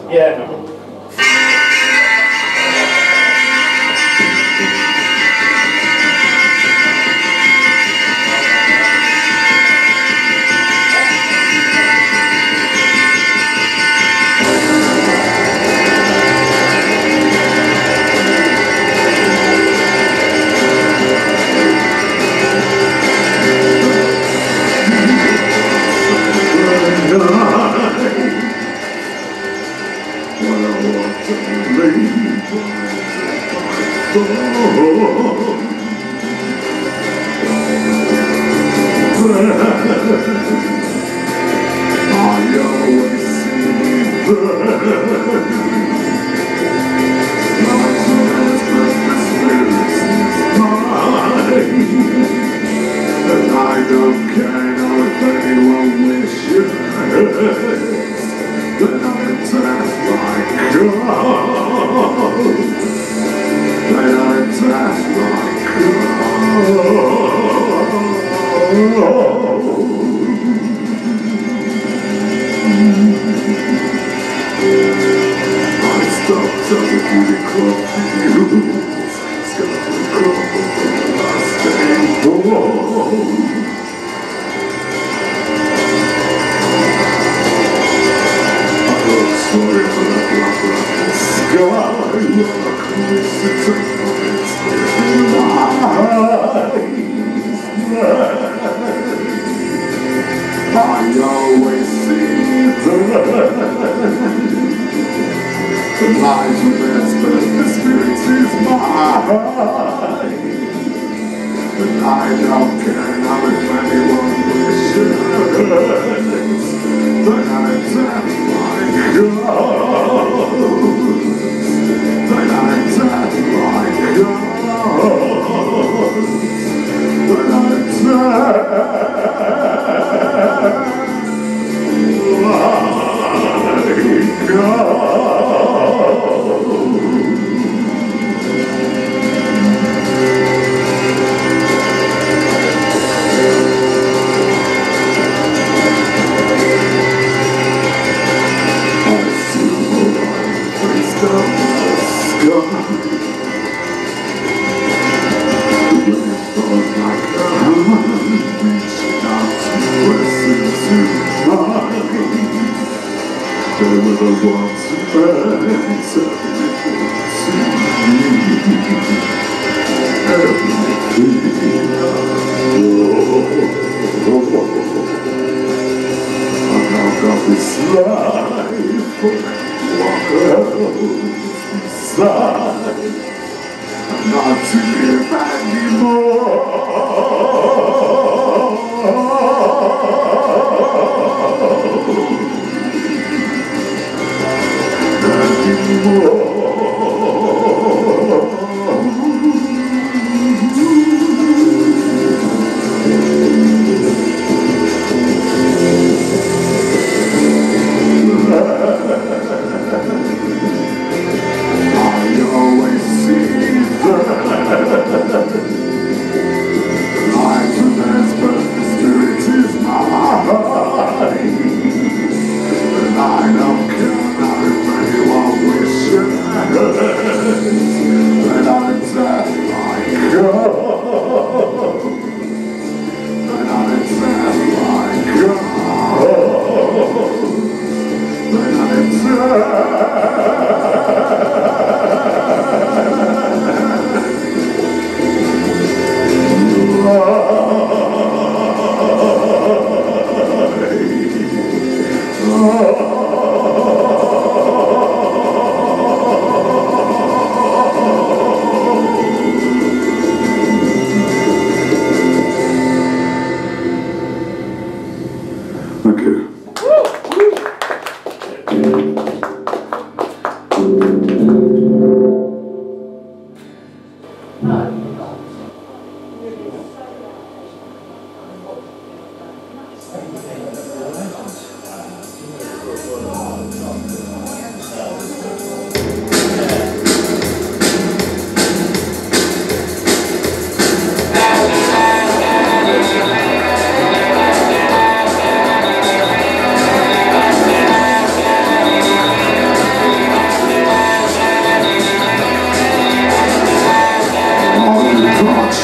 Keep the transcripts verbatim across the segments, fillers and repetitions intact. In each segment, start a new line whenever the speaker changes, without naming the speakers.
Yeah, no.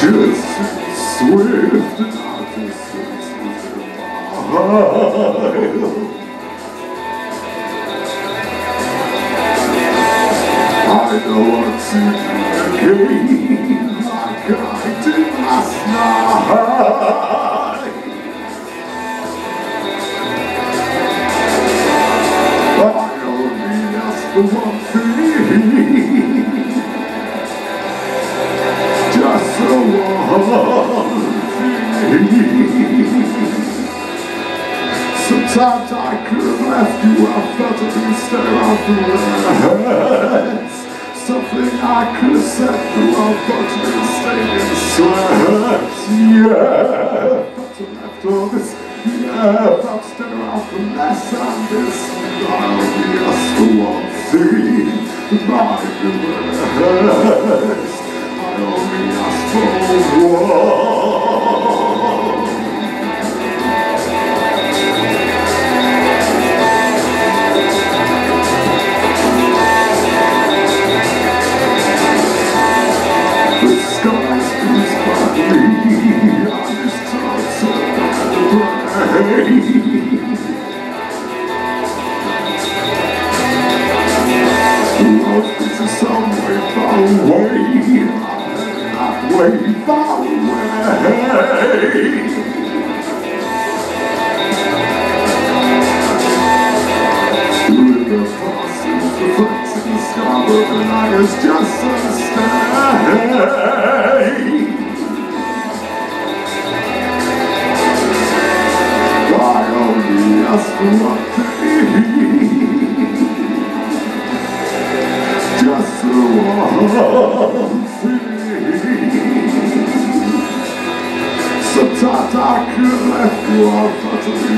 Just swift and artists I know what to do again, like I did last night. I only ask for one thing, just the one thing. Sometimes I could have left you, I felt it instead of the rest. Something I could have said through our budget instead and slept. Yeah, felt it left all this. Yeah, felt stay around for less and this. I only asked for one thing, mind the rest. I only asked for one. The skies blue sparkly, I just talked about the brain. Love is a song way far away, that way far away. The river passes, reflects in the sky, but the night is just a stay. I only ask for one thing, just the one thing. Sometimes I could have left you off utterly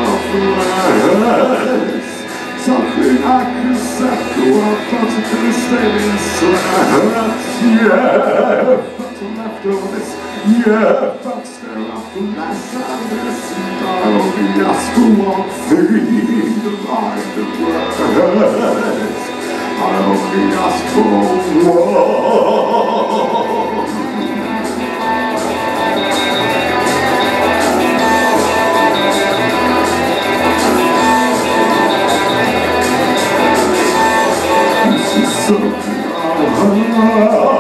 selfless. Something I could have said through our thoughts and could have stayed and slept. Yeah, felt to left all this. Yeah, felt to stare out the last of this. And I only ask for one thing, the mind of rest. I only ask for one. This is something I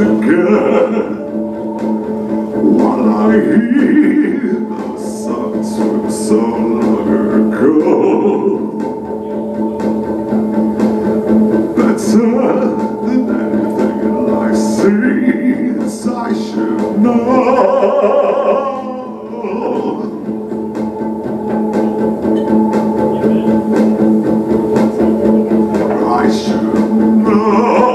again. While I hear the songs from so long ago, better than anything life sees, I should know. I should know.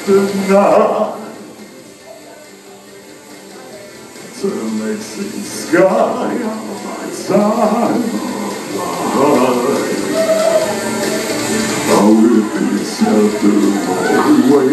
night to make the sky on my time of life. I will be sheltered all the way.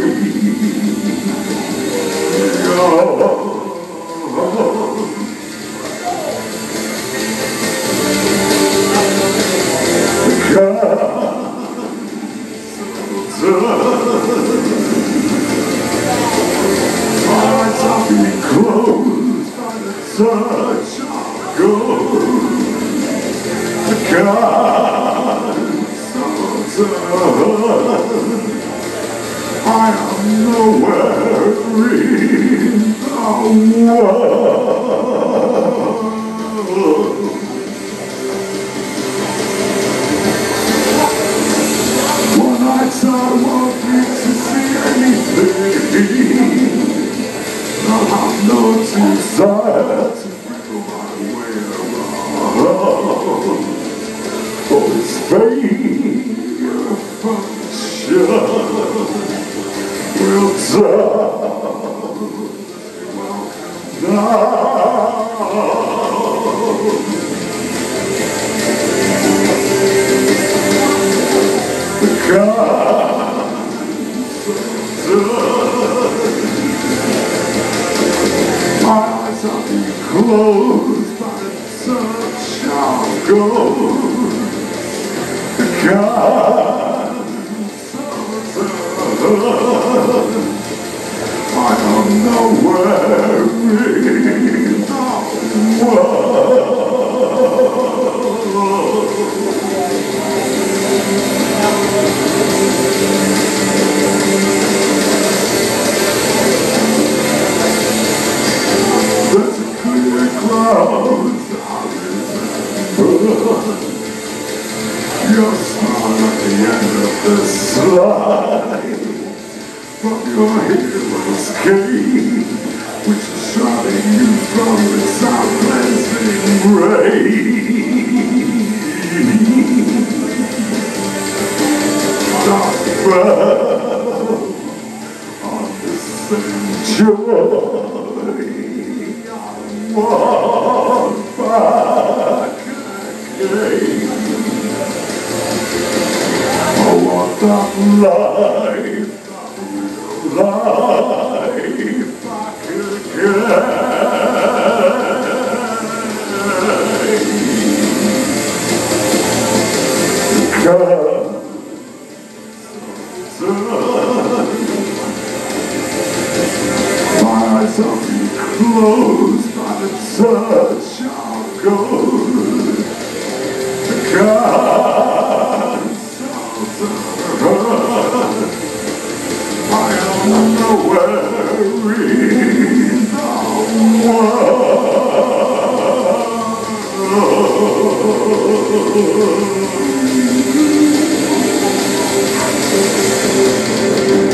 I'll be closed by the touch of gold. The can't I am nowhere in the world. One night I won't need to see anything. I'll have no desire to feel my way around. For this failure function will turn down. The my eyes are being closed by the touch of gold. The I am nowhere in the world. There's a clear cloud I remember. Your smile at the end of the slide from your hero's cave, which is shrouding you from its unblazing rays. Dark fell on the same joy. I walk back again. I want that life, that life back again. My eyes are being closed by the touch of gold. The I am nowhere in the world.